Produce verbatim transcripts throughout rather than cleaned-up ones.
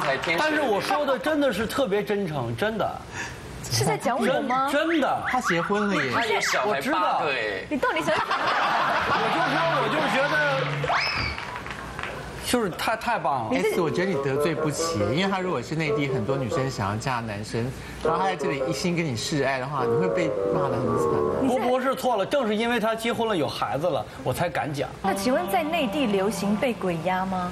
才天使。 但是我说的真的是特别真诚，真的。 是在讲我吗？ 真的， 他结婚了耶！ 他有小孩八个哎。 你到底想？ 我就说，我就觉得。就是太太棒了 ，S， 我觉得你得罪不起，因为他如果是内地很多女生想要嫁男生，然后他在这里一心跟你示爱的话，你会被骂得很惨。 不不是错了，正是因为他结婚了有孩子了，我才敢讲。 那请问在内地流行被鬼压吗？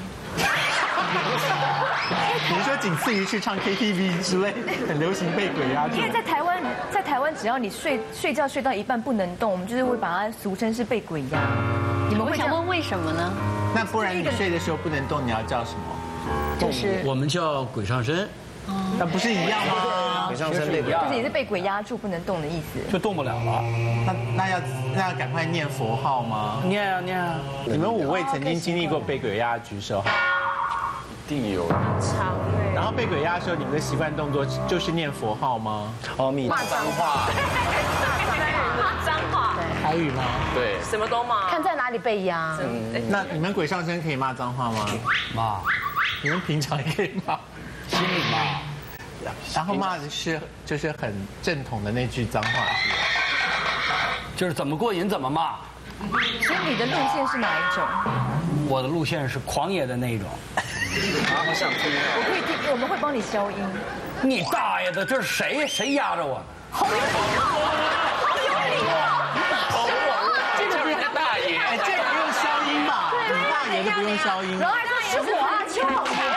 你说仅次于去唱 K T V 之类，很流行被鬼压。 因为在台湾，在台湾只要你睡睡觉睡到一半不能动，我们就是会把它俗称是被鬼压。你们会想问为什么呢？ 那不然你睡的时候不能动，你要叫什么？ 就是我们叫鬼上身， 那不是一样吗？ 鬼上身被鬼压， 就是也是被鬼压住不能动的意思， 就动不了了。 那那要那要赶快念佛号吗？ 念啊念啊！ 你们五位曾经经历过被鬼压，举手。 一定有。 长哎。 然后被鬼压的时候，你们的习惯动作就是念佛号吗？ 阿弥陀骂脏话。 骂脏话。 台语吗？ 对。 什么都骂。 看在哪里被压。 那你们鬼上身可以骂脏话吗？ 骂。 你们平常也可以骂， 心里骂。 然后骂的是就是很正统的那句脏话，是吧？ 就是怎么过瘾怎么骂。 所以你的路线是哪一种？ 我的路线是狂野的那一种。 啊，好想听啊！ 我可以听，我们会帮你消音。 你大爷的，这是谁谁压着我？ 好有礼貌，好有礼貌。 这个人家大爷， 哎，这个不用消音吧？你大爷都不用消音。 然后还说是我啊，邱老爷。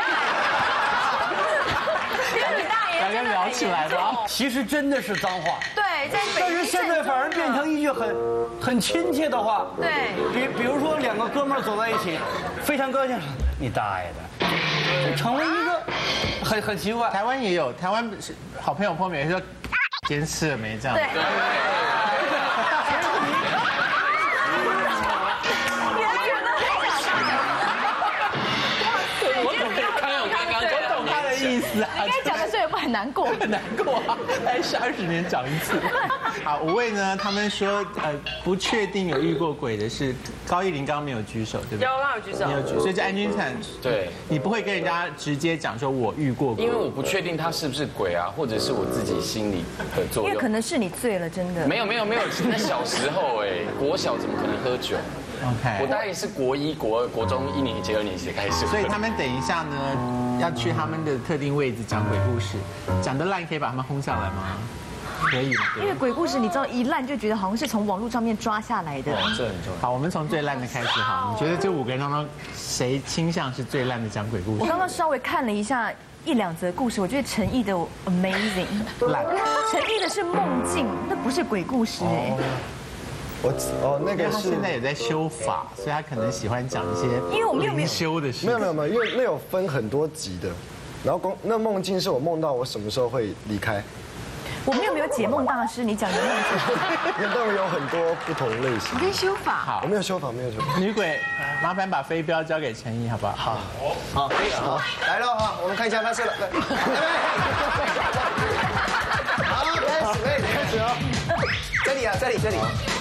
两个人聊起来吧。 其实真的是脏话。 对，在北但是现在反而变成一句很很亲切的话。 对。 比比如说两个哥们儿走在一起，非常高兴，你大爷的，就成为一个很很奇怪。 台湾也有，台湾是好朋友碰面说，今天吃了没这样？ 对。 意思啊， 应该讲的时候也不很难过， 很难过啊，还是二十年讲一次。好，五位呢，他们说呃不确定有遇过鬼的是高一林刚刚没有举手，对不对？ 有，刚有举手， 没有举，所以这安君产， 对， 你不会跟人家直接讲说我遇过鬼， 因为我不确定他是不是鬼啊，或者是我自己心理的作用。 因为可能是你醉了，真的。 没有没有没有，那小时候哎，国小怎么可能喝酒 ？OK， 我大概是国一、国二、国中一年级、二年级开始。 所以他们等一下呢，要去他们的特定位置讲鬼故事，讲得烂可以把他们轰下来吗？可以吗？ 因为鬼故事你知道一烂就觉得好像是从网络上面抓下来的。 这很重要。 好，我们从最烂的开始哈。你觉得这五个人当中，谁倾向是最烂的讲鬼故事？ 我刚刚稍微看了一下一两则故事，我觉得陈毅的 amazing， 烂。 陈毅的是梦境，那不是鬼故事哎。 我哦，那个他是现在也在修法，所以他可能喜欢讲一些因为我们有没有修的事。 没有没有没有，因为那有分很多集的，然后光那梦境是我梦到我什么时候会离开。 我们有没有解梦大师？你讲的梦境， 因为都有很多不同类型。 你跟修法。 好我，没有修法，没有修法。 女鬼，麻烦把飞镖交给陈毅，好不好？好， 好，可以好，来了哈，我们看一下发射了，来，好，开始，哎，开始哦，这里啊，这里这里。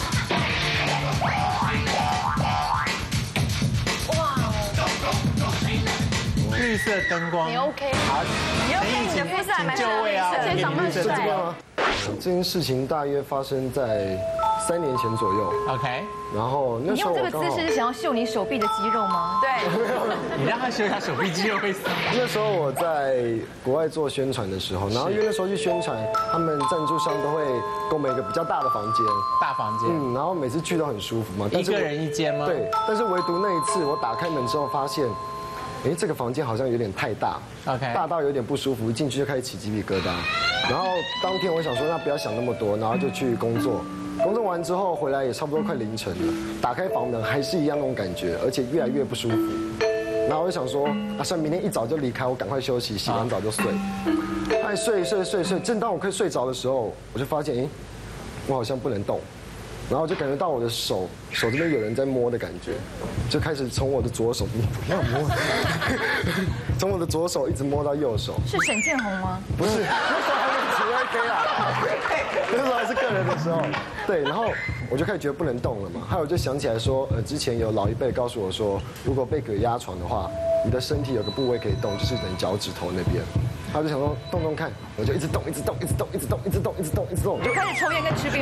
绿色灯光， 你 OK？ 好， 你要看你的肤色还蛮请就位啊， 而且长蛮这帅边吗？这件事情大约发生在三年前左右。 OK， 然后那你时候用这个姿势是想要秀你手臂的肌肉吗？对。 你让他修一下手臂肌肉会死。 那时候我在国外做宣传的时候，然后因为那时候去宣传，他们赞助商都会给我们一个比较大的房间， 大房间， 嗯，然后每次去都很舒服嘛。 一个人一间吗？ 对，但是唯独那一次我打开门之后发现，哎，这个房间好像有点太大 ，OK， 大到有点不舒服，一进去就开始起鸡皮疙瘩。然后当天我想说，那不要想那么多，然后就去工作。工作完之后回来也差不多快凌晨了，打开房门还是一样那种感觉，而且越来越不舒服。然后我就想说，啊，算明天一早就离开，我赶快休息，洗完澡就睡。哎，睡睡睡睡，正当我快睡着的时候，我就发现，哎，我好像不能动。然后就感觉到我的手手这边有人在摸的感觉，就开始从我的左手不要摸，从我的左手一直摸到右手。 是沈建宏吗？ 不是，那时候还没起 A K 啊。那那时候还是个人的时候，对，然后我就开始觉得不能动了嘛，还有我就想起来说，呃，之前有老一辈告诉我说，如果被鬼压床的话，你的身体有个部位可以动，就是你脚趾头那边。他就想说动动看，我就一直动，一直动，一直动，一直动，一直动，一直动，一直动， 就开始抽烟跟吃槟榔。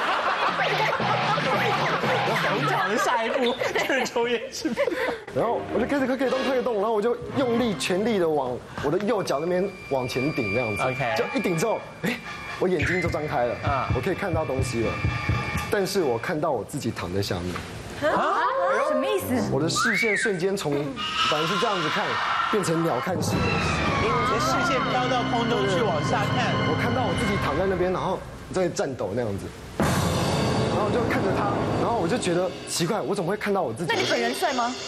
你讲的下一步就是抽烟吃槟榔。 然后我就开始可以动，可以动，然后我就用力全力的往我的右脚那边往前顶，那样子。 OK 就一顶之后，哎，我眼睛就张开了，啊，我可以看到东西了，但是我看到我自己躺在下面。 啊？什么意思？ 我的视线瞬间从本来是这样子看，变成鸟瞰视。 你的视线飘到空中去往下看， 我看到我自己躺在那边，然后在颤抖那样子，然后我就看着他，然后我就觉得奇怪，我怎么会看到我自己？ 那你本人帅吗？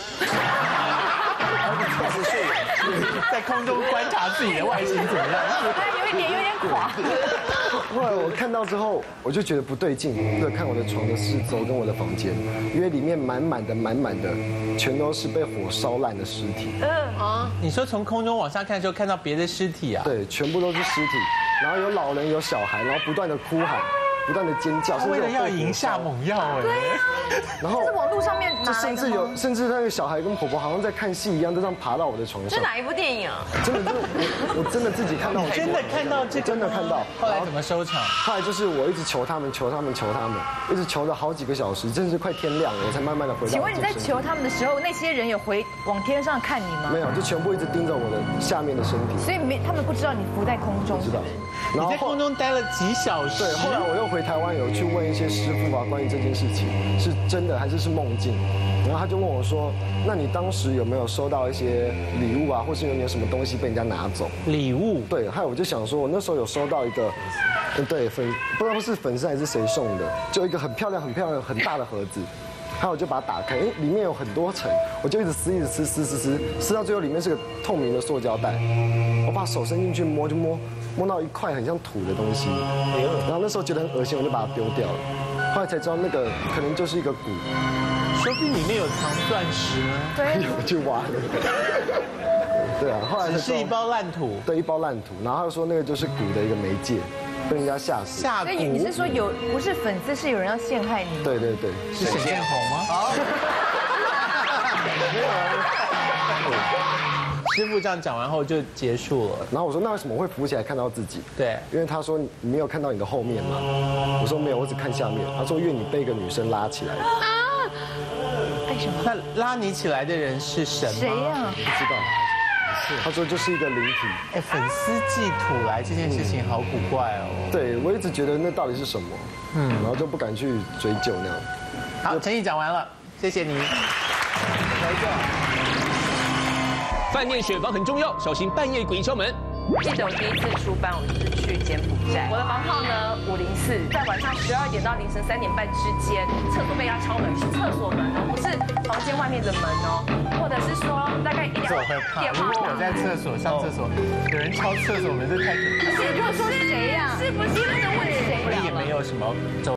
在空中观察自己的外形怎么样？ 有一点有点垮。 后来我看到之后，我就觉得不对劲，就看我的床的四周跟我的房间，因为里面满满的满满的，全都是被火烧烂的尸体。 嗯啊， 你说从空中往下看的时候看到别的尸体啊？ 对，全部都是尸体，然后有老人有小孩，然后不断的哭喊，不断的尖叫， 为了要赢下猛药哎。 然后是网络上面拿来的吗？ 甚至有，甚至那个小孩跟婆婆好像在看戏一样，就这样爬到我的床上。 这哪一部电影啊？ 真的，真的，我我真的自己看到，我真的看到这个， 真的看到。 后来怎么收场？ 后来就是我一直求他们，求他们，求他们，一直求了好几个小时，真是快天亮了，我才慢慢的回到。 请问你在求他们的时候，那些人有回往天上看你吗？ 没有，就全部一直盯着我的下面的身体。 所以没，他们不知道你浮在空中。 不知道。 你在空中待了几小时？ 对，后来我又回台湾，有去问一些师傅啊，关于这件事情是真的还是是梦境。然后他就问我说：“那你当时有没有收到一些礼物啊，或是有没有什么东西被人家拿走？” 礼物？ 对，还有我就想说，我那时候有收到一个，对粉，不知道是粉丝还是谁送的，就一个很漂亮、很漂亮、很大的盒子。还有我就把它打开，哎，里面有很多层，我就一直撕，一直撕，撕撕撕，撕到最后里面是个透明的塑胶袋。我把手伸进去摸，就摸摸到一块很像土的东西，然后那时候觉得很恶心，我就把它丢掉了。后来才知道那个可能就是一个鼓， 说不定里面有藏钻石呢。 对， 我去挖的。对啊，后来只是一包烂土。 对，一包烂土，然后他就说那个就是鼓的一个媒介。被人家吓死。 下蛊。 所以你是说有不是粉丝，是有人要陷害你？ 对对对， 是沈建宏吗？ 没有啊。 师傅这样讲完后就結束了。 然後我說：那為什麼會浮起來看到自己？ 對， 因為他說你沒有看到你的後面嘛。我說沒有，我只看下面。他說因為你被一個女生拉起來。 啊？為什麼？ 那拉你起來的人是神嗎？ 誰呀？ 不知道。他說就是一個靈體。 哎，粉絲寄土來這件事情好古怪哦。 對，我一直覺得那到底是什麼？嗯，然後就不敢去追究那樣。 好，陳毅講完了，謝謝你。來一個。 饭店选房很重要，小心半夜鬼敲门。 记得我第一次出班，我就是去柬埔寨。我的房号呢五零四，在晚上十二点到凌晨三点半之间，厕所被他敲门，是厕所门哦，不是房间外面的门哦，或者是说大概一两这我会怕， 电话如果我在厕所上厕所，有人敲厕所门，这太可怕了。 是，如果说谁呀？是不是不能问谁？ 也没有什么走。